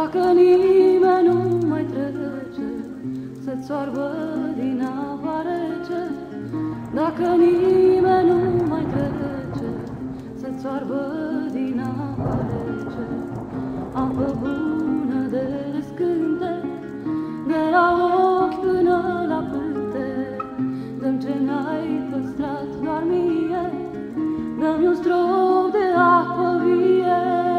Dacă nimeni nu mai trece să-ți soarbă din apa rece, dacă nimeni nu mai trece să-ți soarbă din apa rece, apă bună de scânte, de la ochi până la pâte, dă-mi ce n-ai păstrat doar mie, dă-mi un strop de apă vie.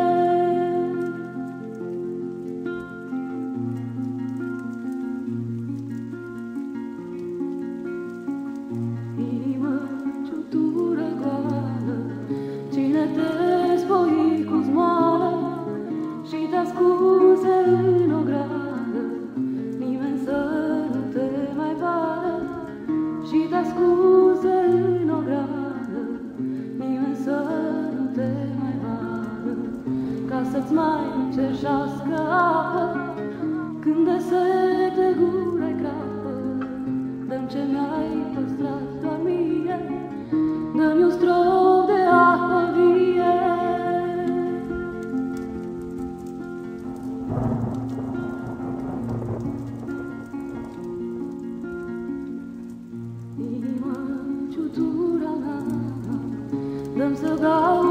Inimă ciutură goală, cine te spoi cu zmoală și te ascunse în o gradă, nimeni să nu te mai vadă, și te ascunse în o gradă, nimeni să nu te mai vadă, ca să-ți mai cerșească apă când de sete gura-i crapă. Dă-mi ce mi-ai păstrat doar mie, dă-mi un strop de apă vie. Inima ciutura mea, dă-mi să beau